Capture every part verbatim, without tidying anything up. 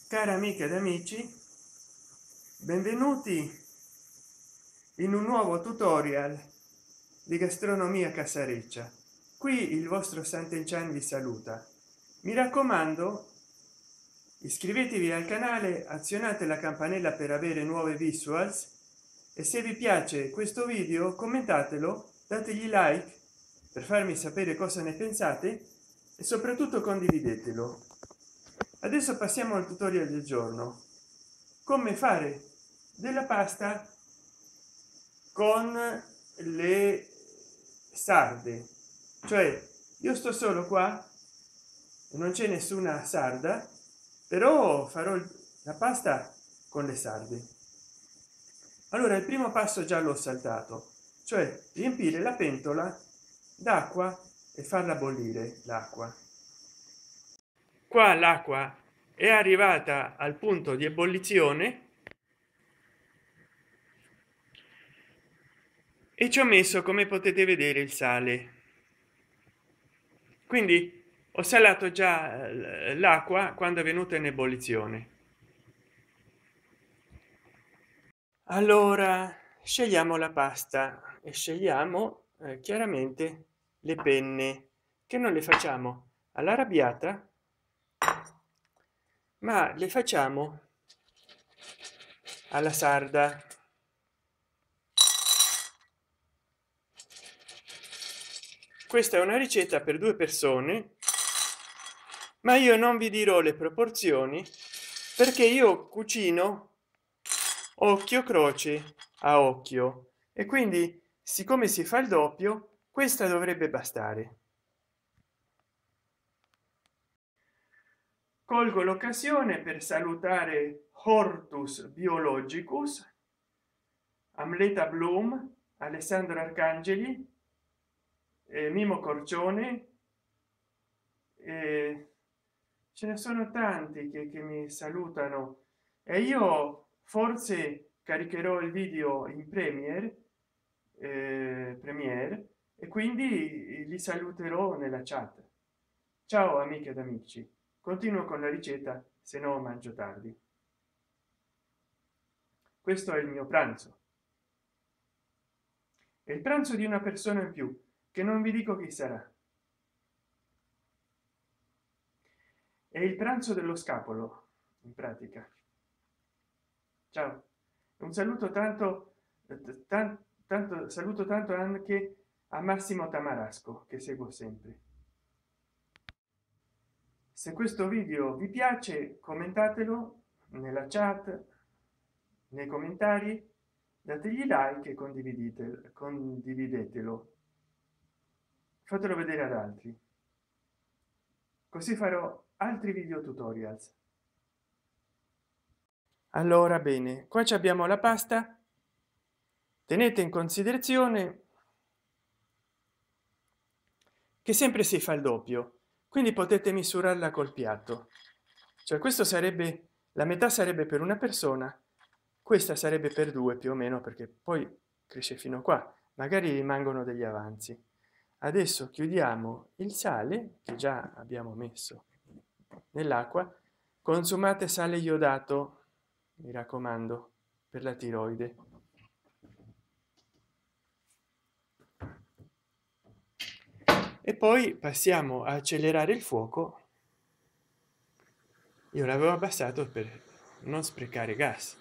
Cari amiche ed amici, benvenuti in un nuovo tutorial di gastronomia casareccia. Qui il vostro Sant'Enchan vi saluta. Mi raccomando, iscrivetevi al canale, azionate la campanella per avere nuove visuals e se vi piace questo video commentatelo, dategli like per farmi sapere cosa ne pensate e soprattutto condividetelo. Adesso passiamo al tutorial del giorno: come fare della pasta con le sarde. Cioè io sto solo qua e non c'è nessuna sarda, però farò la pasta con le sarde. Allora il primo passo già l'ho saltato, cioè riempire la pentola d'acqua e farla bollire l'acqua. Qua l'acqua è arrivata al punto di ebollizione e ci ho messo, come potete vedere, il sale. Quindi ho salato già l'acqua quando è venuta in ebollizione. Allora scegliamo la pasta e scegliamo eh, chiaramente le penne, che non le facciamo all'arrabbiata, ma le facciamo alla sarda. Questa è una ricetta per due persone, ma io non vi dirò le proporzioni perché io cucino occhio croce a occhio e quindi, siccome si fa il doppio, questa dovrebbe bastare. Colgo l'occasione per salutare Hortus Biologicus, Amleta Bloom, Alessandro Arcangeli, eh, Mimo Corcione, eh, ce ne sono tanti che, che mi salutano e io forse caricherò il video in Premiere, eh, Premiere e quindi li saluterò nella chat. Ciao amiche ed amici, continuo con la ricetta, se no mangio tardi. Questo è il mio pranzo, è il pranzo di una persona in più che non vi dico chi sarà. È il pranzo dello scapolo, in pratica. Ciao, un saluto tanto tanto, tanto saluto tanto anche a Massimo Tamarasco, che seguo sempre. Se questo video vi piace, commentatelo nella chat, nei commentari, dategli like e condividete condividetelo, fatelo vedere ad altri, così farò altri video tutorials. Allora bene, qua ci abbiamo la pasta. Tenete in considerazione che sempre si fa il doppio, quindi potete misurarla col piatto, cioè questo sarebbe la metà, sarebbe per una persona, questa sarebbe per due più o meno, perché poi cresce fino a qua, magari rimangono degli avanzi. Adesso chiudiamo il sale che già abbiamo messo nell'acqua. Consumate sale iodato, mi raccomando, per la tiroide. E poi passiamo a accelerare il fuoco. Io l'avevo abbassato per non sprecare gas.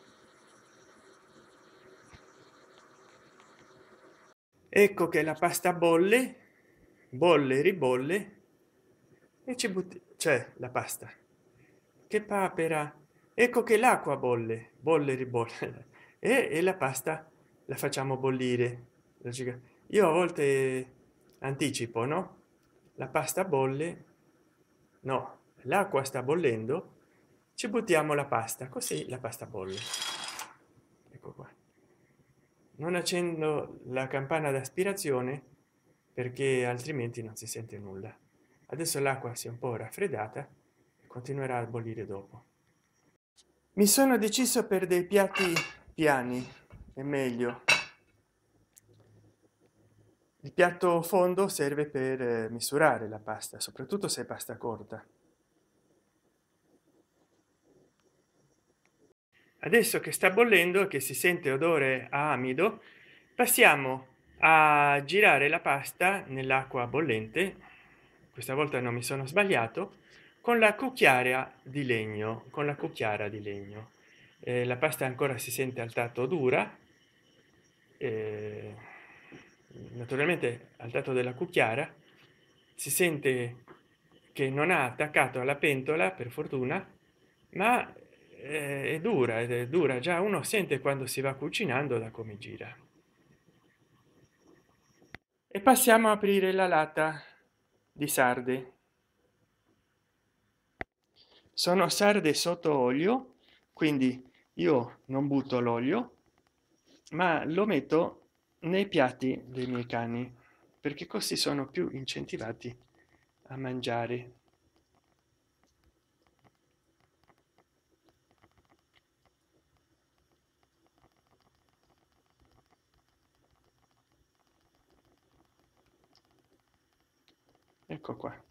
Ecco che la pasta bolle, bolle, ribolle e ci butti, cioè la pasta, che papera. Ecco che l'acqua bolle, bolle, ribolle e, e la pasta la facciamo bollire. Io a volte anticipo, no? La pasta bolle, no, l'acqua sta bollendo, ci buttiamo la pasta, così la pasta bolle. Ecco qua. Non accendo la campana d'aspirazione perché altrimenti non si sente nulla. Adesso l'acqua si è un po' raffreddata e continuerà a bollire dopo. Mi sono deciso per dei piatti piani, è meglio. Il piatto fondo serve per misurare la pasta, soprattutto se è pasta corta. adesso che sta bollendo, che si sente odore a amido, passiamo a girare la pasta nell'acqua bollente. Questa volta non mi sono sbagliato, con la cucchiaia di legno, con la cucchiara di legno. Eh, la pasta ancora si sente al tatto dura, eh, naturalmente al tatto della cucchiara si sente che non ha attaccato alla pentola, per fortuna, ma eh, è dura ed è dura, già uno sente quando si va cucinando da come gira. E passiamo a aprire la lata di sarde. Sono sarde sotto olio, quindi io non butto l'olio, ma lo metto nei piatti dei miei cani, perché così sono più incentivati a mangiare. Ecco qua.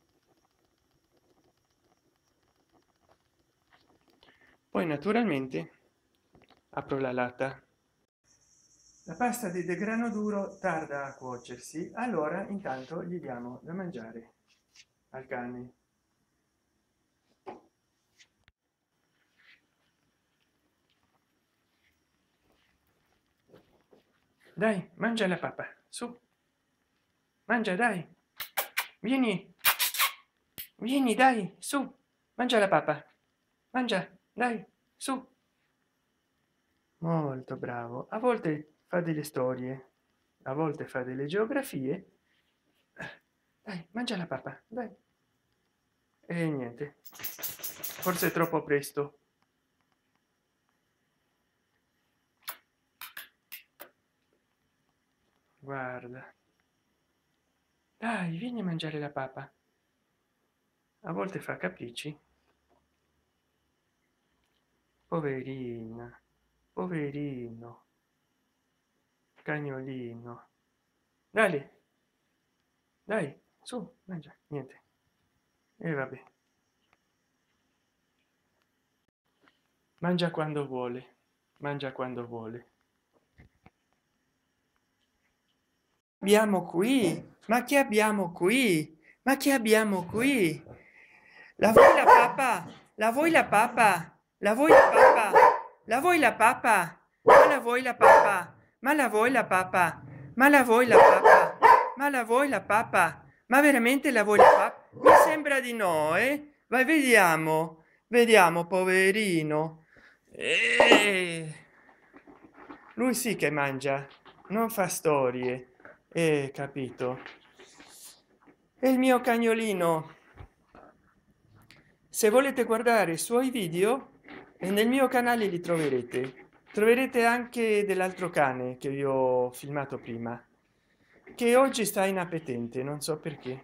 Poi naturalmente apro la lata. La pasta di degrano duro tarda a cuocersi, allora intanto gli diamo da mangiare al cane. Dai, mangia la pappa, su, mangia, dai, vieni, vieni, dai, su, mangia la pappa, mangia, dai, su. Molto bravo. A volte fa delle storie, a volte fa delle geografie. Dai, mangia la pappa, dai. E niente, forse è troppo presto. Guarda, dai, vieni a mangiare la pappa. A volte fa capricci. Poverina, poverino, cagnolino. Dai, dai, su, mangia. Niente. E vabbè, mangia quando vuole, mangia quando vuole. Abbiamo qui, ma che abbiamo qui? Ma che abbiamo qui? La vuoi la pappa? La vuoi la pappa? La vuoi la pappa? La vuoi la pappa? Ma la vuoi la pappa? Ma la vuoi la pappa? Ma la vuoi la pappa? Ma la vuoi la pappa? Ma veramente la vuoi la pappa? Mi sembra di no, eh? Vai, vediamo. Vediamo, poverino. Eh, lui sì che mangia, non fa storie. Eh, capito. È il mio cagnolino. Se volete guardare i suoi video, e nel mio canale li troverete. Troverete anche dell'altro cane che vi ho filmato prima, che oggi sta inappetente, non so perché.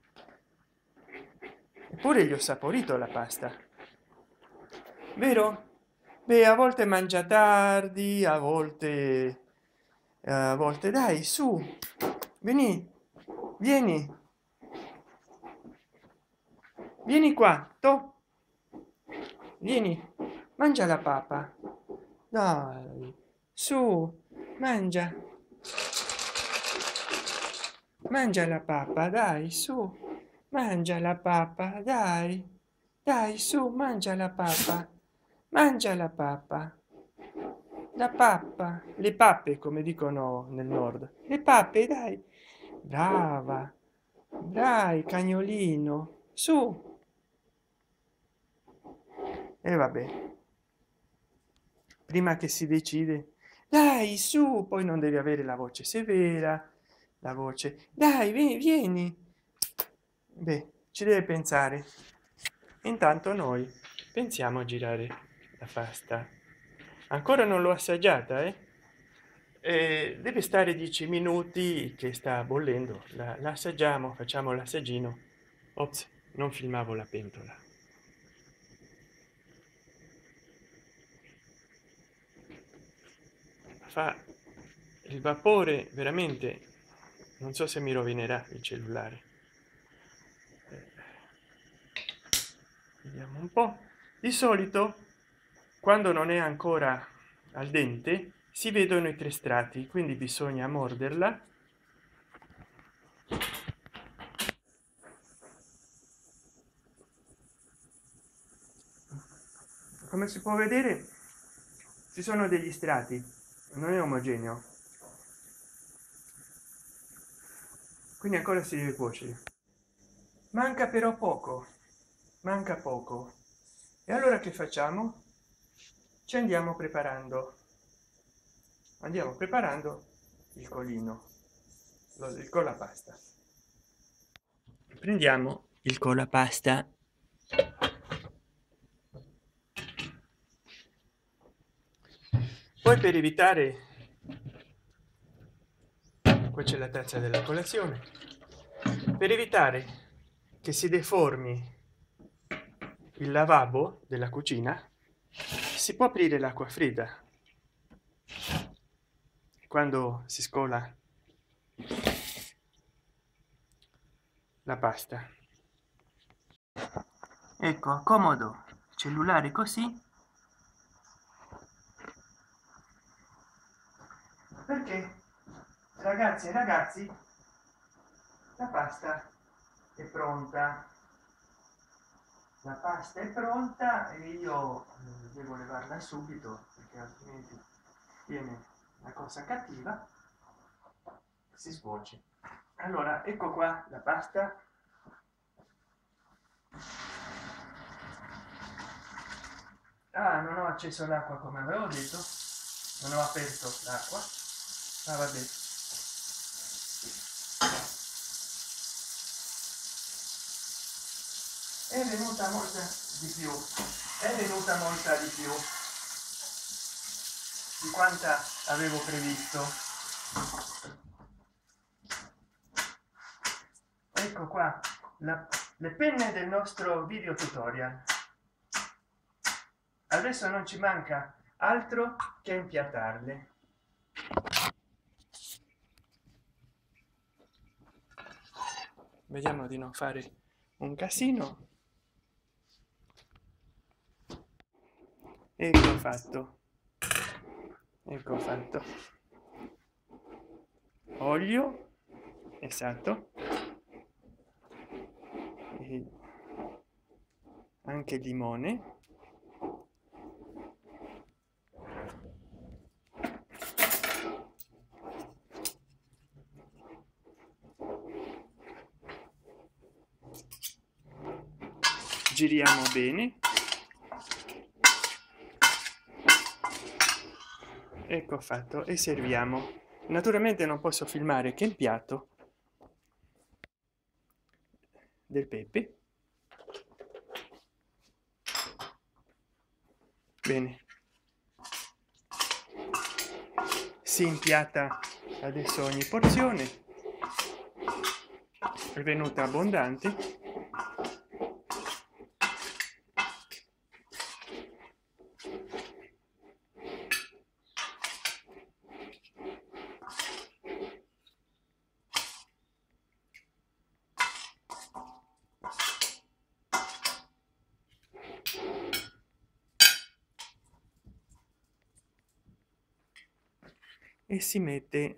Eppure gli ho saporito la pasta, vero? Beh, a volte mangia tardi, a volte a volte dai, su, vieni, vieni, vieni qua, to, vieni, mangia la pappa, dai, su, mangia, mangia la pappa, dai, su, mangia la pappa, dai, dai, su, mangia la pappa, mangia la pappa, la pappa, le pappe come dicono nel nord, le pappe, dai, brava, dai, cagnolino, su. E vabbè, prima che si decide, dai, su, poi non devi avere la voce severa, la voce, dai, vieni, vieni. Beh, ci deve pensare. Intanto noi pensiamo a girare la pasta. Ancora non l'ho assaggiata, eh? Eh, deve stare dieci minuti che sta bollendo. La, la assaggiamo, facciamo l'assaggino. Ops, non filmavo la pentola. Fa il vapore veramente, non so se mi rovinerà il cellulare. Eh, vediamo un po'. Di solito quando non è ancora al dente si vedono i tre strati, quindi bisogna morderla come si può vedere. Ci sono degli strati, non è omogeneo, quindi ancora si deve cuocere. Manca però poco, manca poco. E allora che facciamo? Ci andiamo preparando, andiamo preparando il colino, il colapasta. Prendiamo il colapasta, poi per evitare, qua c'è la tazza della colazione, per evitare che si deformi il lavabo della cucina si può aprire l'acqua fredda quando si scola la pasta. Ecco, comodo cellulare così, perché ragazzi e ragazzi la pasta è pronta, la pasta è pronta e io devo levarla subito perché altrimenti viene una cosa cattiva, si scuoce. Allora ecco qua la pasta, ah non ho acceso l'acqua come avevo detto, non ho aperto l'acqua, ah vabbè. È venuta molta di più, è venuta molta di più di quanta avevo previsto. Ecco qua la, le penne del nostro video tutorial. Adesso non ci manca altro che impiattarle. Vediamo di non fare un casino. Ecco fatto, ecco fatto. Olio, esatto, e anche limone. Giriamo bene. Ecco fatto, e serviamo. Naturalmente non posso filmare che il piatto del pepe. Bene, si impiatta adesso ogni porzione, è venuta abbondante. E si mette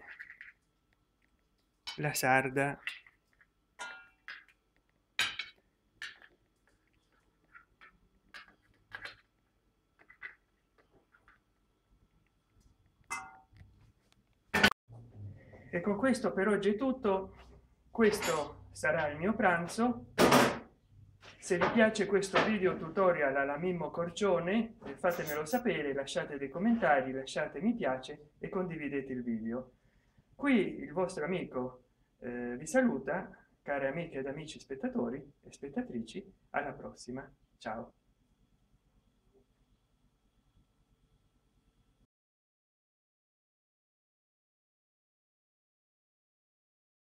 la sarda e con questo per oggi è tutto. Questo sarà il mio pranzo. Se vi piace questo video tutorial alla Mimmo Corcione fatemelo sapere, lasciate dei commentari, lasciate mi piace e condividete il video. Qui il vostro amico eh, vi saluta, care amiche ed amici spettatori e spettatrici. Alla prossima, ciao.